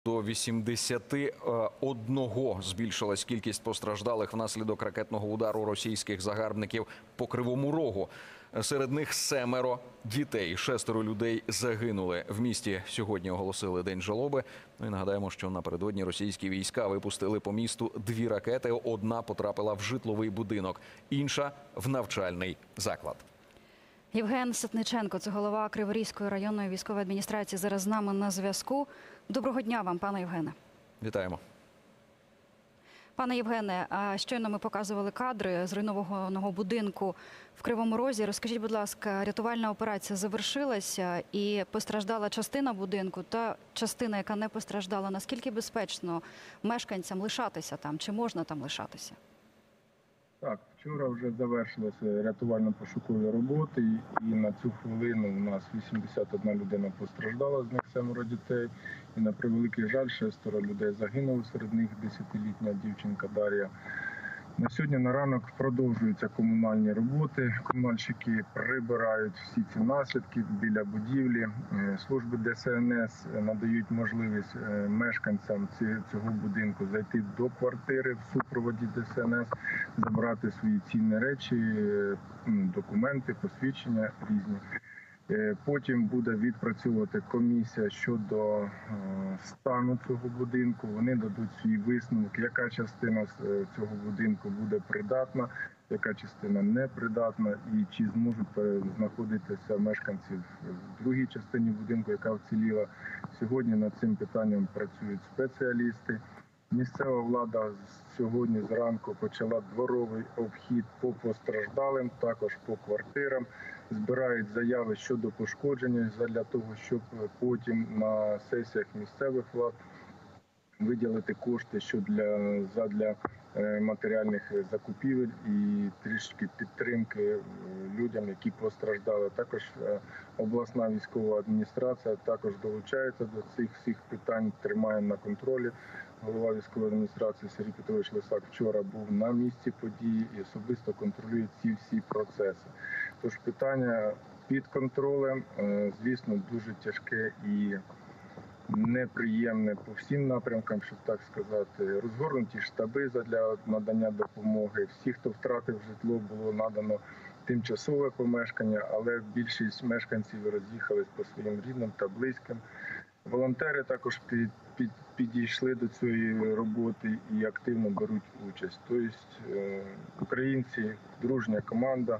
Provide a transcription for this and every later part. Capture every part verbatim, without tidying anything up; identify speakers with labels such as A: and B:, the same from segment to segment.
A: До вісімдесяти одного збільшилась кількість постраждалих внаслідок ракетного удару російських загарбників по Кривому Рогу. Серед них семеро дітей, шестеро людей загинули. В місті сьогодні оголосили день жалоби. Ну і нагадаємо, що напередодні російські війська випустили по місту дві ракети. Одна потрапила в житловий будинок, інша – в навчальний заклад.
B: Євген Ситниченко, це голова Криворізької районної військової адміністрації, зараз з нами на зв'язку. Доброго дня вам, пане Євгене.
A: Вітаємо.
B: Пане Євгене, щойно ми показували кадри зруйнованого будинку в Кривому Розі. Розкажіть, будь ласка, рятувальна операція завершилася і постраждала частина будинку та частина, яка не постраждала. Наскільки безпечно мешканцям лишатися там? Чи можна там лишатися?
C: Так, вчора вже завершилися рятувально-пошукові роботи, і на цю хвилину у нас вісімдесят одна людина постраждала, з них семеро дітей. І на превеликий жаль, шестеро людей загинули, серед них десятилітня дівчинка Дар'я. На сьогодні на ранок продовжуються комунальні роботи. Комунальщики прибирають всі ці наслідки біля будівлі. Служби Де Се Ен Ес надають можливість мешканцям цього будинку зайти до квартири в супроводі Де Се Ен Ес, забрати свої цінні речі, документи, посвідчення різні. Потім буде відпрацьовувати комісія щодо стану цього будинку. Вони дадуть свій висновок, яка частина цього будинку буде придатна, яка частина непридатна і чи зможуть знаходитися мешканці в другій частині будинку, яка вціліла. Сьогодні над цим питанням працюють спеціалісти. Місцева влада сьогодні зранку почала дворовий обхід по постраждалим, також по квартирам. Збирають заяви щодо пошкодження для того, щоб потім на сесіях місцевих влад виділити кошти для, задля матеріальних закупівель і трішки підтримки людям, які постраждали. Також обласна військова адміністрація також долучається до цих всіх питань, тримає на контролі. Голова військової адміністрації Сергій Петрович Лисак вчора був на місці події і особисто контролює ці всі процеси. Тож питання під контролем, звісно, дуже тяжке і неприємне по всім напрямкам, щоб так сказати. Розгорнуті штаби для надання допомоги. Всі, хто втратив житло, було надано тимчасове помешкання, але більшість мешканців роз'їхались по своїм рідним та близьким. Волонтери також під, під, підійшли до цієї роботи і активно беруть участь. Тобто українці, дружня команда,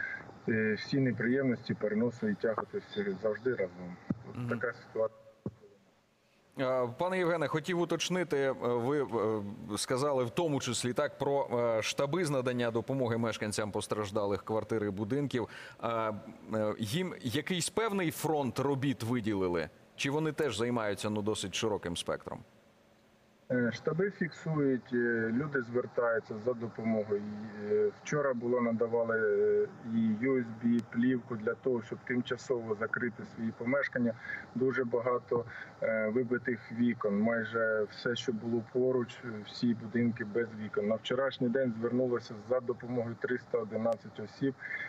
C: всі неприємності переносить і тягатися завжди разом. Ось така ситуація.
A: Пане Євгене, хотів уточнити, ви сказали в тому числі так про штаби з надання допомоги мешканцям постраждалих квартир і будинків. Їм якийсь певний фронт робіт виділили? Чи вони теж займаються ну, досить широким спектром?
C: Штаби фіксують, люди звертаються за допомогою. Вчора було надавали і ю ес бі, плівку для того, щоб тимчасово закрити свої помешкання. Дуже багато вибитих вікон, майже все, що було поруч, всі будинки без вікон. На вчорашній день звернулося за допомогою триста одинадцять осіб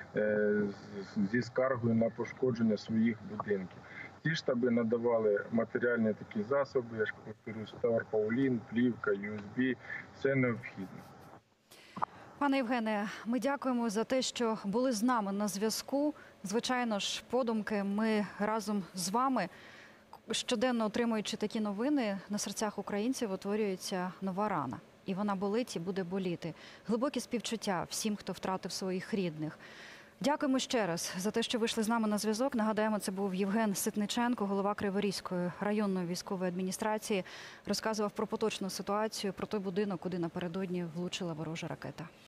C: зі скаргою на пошкодження своїх будинків. Ці штаби надавали матеріальні такі засоби, я ж повторюю, тарпаулін, плівка, ю ес бі, все необхідне.
B: Пане Євгене, ми дякуємо за те, що були з нами на зв'язку. Звичайно ж, подумки ми разом з вами, щоденно отримуючи такі новини, на серцях українців утворюється нова рана. І вона болить і буде боліти. Глибокі співчуття всім, хто втратив своїх рідних. Дякуємо ще раз за те, що вийшли з нами на зв'язок. Нагадаємо, це був Євген Ситниченко, голова Криворізької районної військової адміністрації. Розказував про поточну ситуацію, про той будинок, куди напередодні влучила ворожа ракета.